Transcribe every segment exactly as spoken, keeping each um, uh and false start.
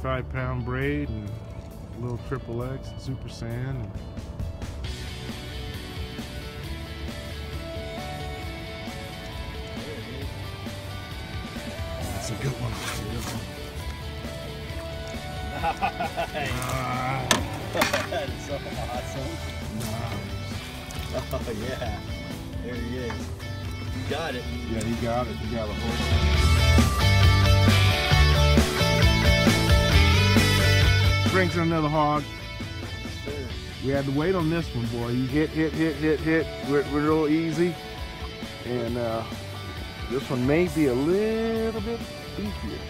twenty-five pound braid and a little triple X and super sand. And that's a good one. That's a good one. Nice. Ah. That is so awesome. Nice. Oh yeah, there he is. You got it. Yeah, he got it. He got a horse. Frank's another hog. Sure. We had to wait on this one, boy. You hit, hit, hit, hit, hit. We're, we're real easy. And uh, this one may be a little bit beefier.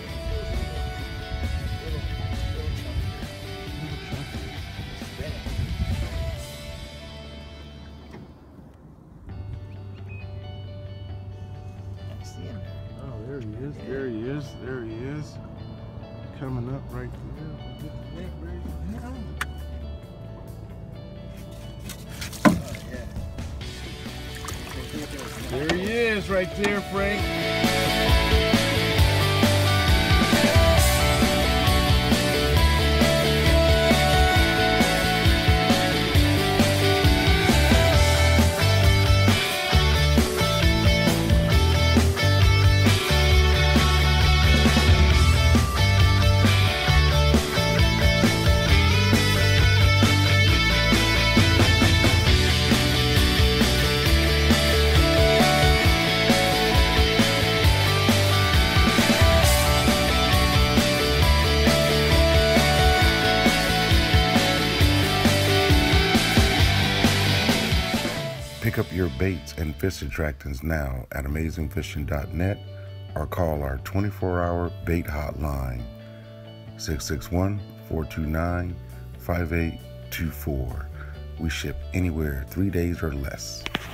Oh, there he is. There he is. There he is. Coming up right there. There he is right there, Frank. Pick up your baits and fish attractants now at amazing fishing dot net or call our twenty-four hour bait hotline six six one, four two nine, five eight two four. We ship anywhere three days or less.